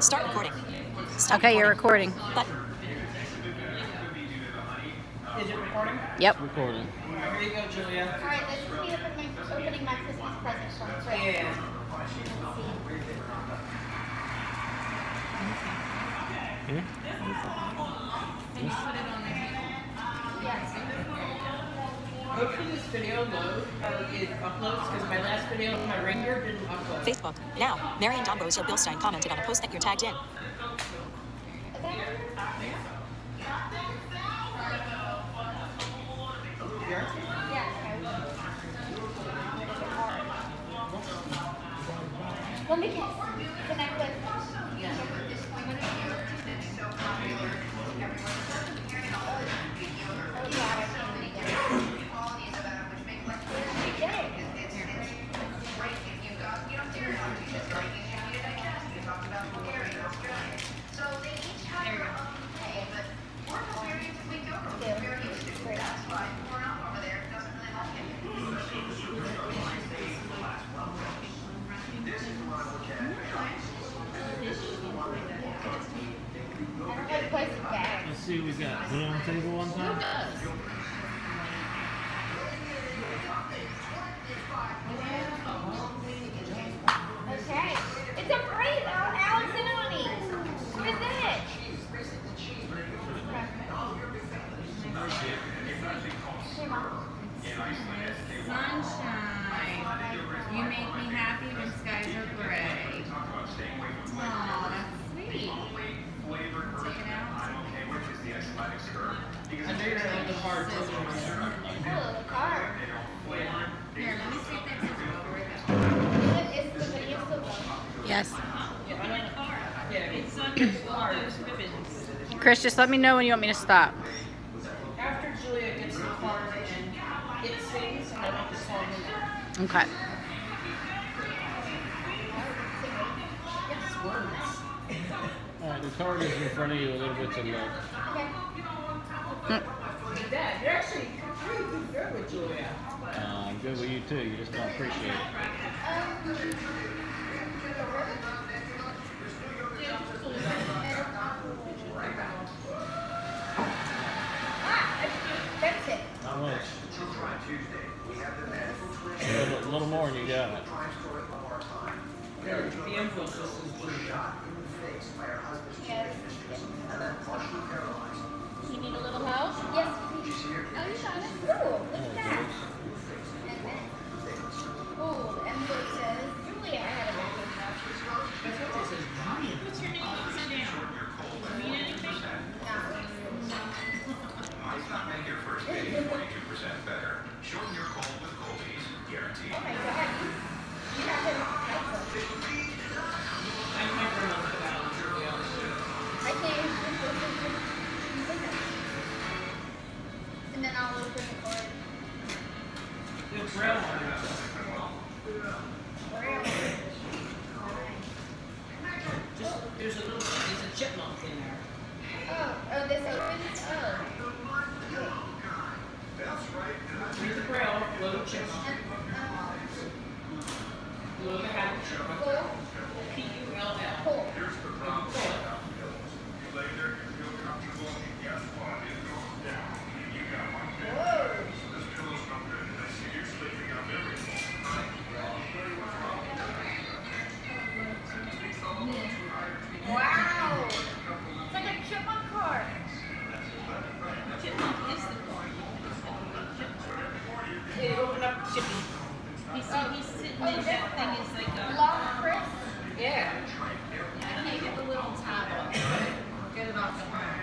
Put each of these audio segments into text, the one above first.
Start recording. Stop Okay, you're recording. Button. Is it recording? Yep. Recording. Here you go, Julia. Alright, this is me opening my Christmas presents from Chris. Yeah. Hopefully this video loads or it uploads because my last video of my reindeer didn't upload. Facebook. Now, Marion Dombrosio Bilstein commented on a post that you're tagged in. Let me connect with. Let's see what we got. Put it on the table one time. Okay. It's a braid on Alex and Oni. What is it? Hey, Mom. Sunshine. You make me happy when skies are gray. Aw, that's sweet. Take it out. I know you're on the card. Oh, the car. Here, let me see if that's Is the video still going? Yes. Yeah, I know. Yeah, It's under all those ribbons. Chris, just let me know when you want me to stop. After Julia gets the card and it sings, I want the song in there. Okay. Yes, words. Alright, the card is in front of you a little bit to the left. Dad, you're actually pretty good with Julia. I'm good with you too, you just don't appreciate it. That's it. How much? A little more and you got it. The info system is Julia. Yes. You need a little help? Yes, please. Oh, you got it. Ooh, look at that. Ooh, the envelope says Julia. I had a message. That's what this is. What's your name upside down? Mean anything? Make your first day 22% better. Shorten your cold with Colby's, guaranteed. Oh my God. You have to. I never know about Julia. I can't. And then I'll open the card. The braille on it. Just, there's a chipmunk in there. Oh, this opens? Oh. Read the braille, load chipmunk. Load the habit chipmunk. Cool. P-U-L-L. Cool. Wow! It's like a chipmunk card. Chipmunk is the cord. Hey, open up Chippy. He's sitting in that thing is like a... Love Chris. Yeah. I can't get the little tab off. Get it off the card.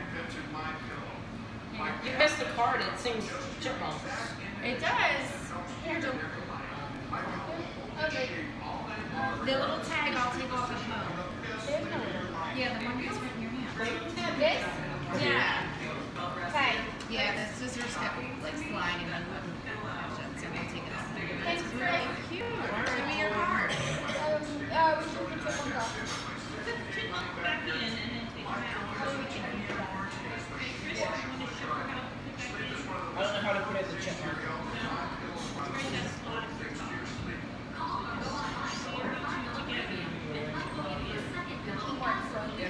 You missed the card, it sings chipmunks. It does. Here, Joe. Okay. The little tag I'll take off at home. There's no little card. Yeah, the one that's right in your hand. This? Yeah. Okay. Yeah, the scissors kept like sliding and wouldn't catch it, so we'll take it off. Thanks, It's really Chris. cute. Show me your card. We should put chipmunk off. Put the chipmunk back in and then take them out. So we can hear. Chris, you want to show her how to put that in? I don't know how to put it in the chipmunk. Right, that's a lot. See, you're not too together.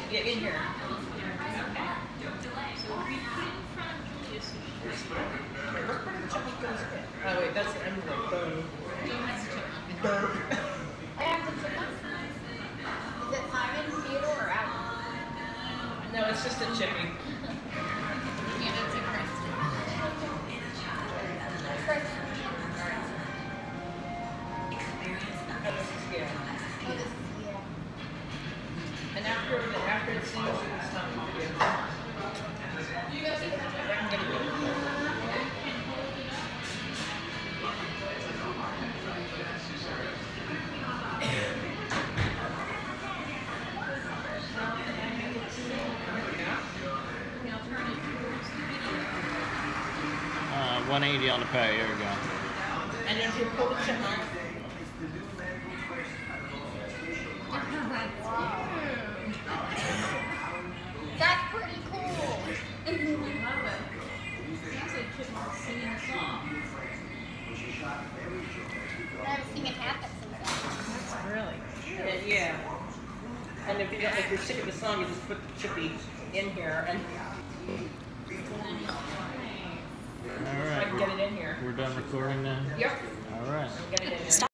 Yeah, in here. Wait, what part of the chipmunk goes in? Oh wait, that's the envelope. I have the chipmunk. Is it Simon, Theodore, or Adam? No, it's just a chippy. Yeah, that's a Kristen. Chris. Oh, this is, yeah. Oh, this is, yeah. And after it sings, it's time to do. You guys can get it. Uh, 180 on the pay. Here we go. And then if you pull the chipmunk, That's pretty cool. I haven't seen it happen since then. really? Yeah. And if you're sick of the song, you just put the chippy in here and All I right. can get it in here. We're done recording now. Yep. All right. Get it in here. Stop.